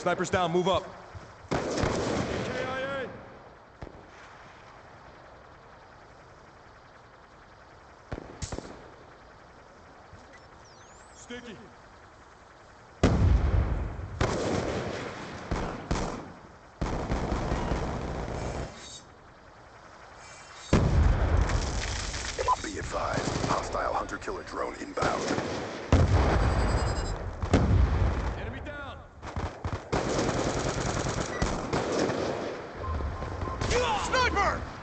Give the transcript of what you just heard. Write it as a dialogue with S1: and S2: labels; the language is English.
S1: Snipers down, move up.
S2: KIA! Sticky.
S3: Be advised, hostile hunter-killer drone inbound.
S2: Enemy down!
S1: Sniper!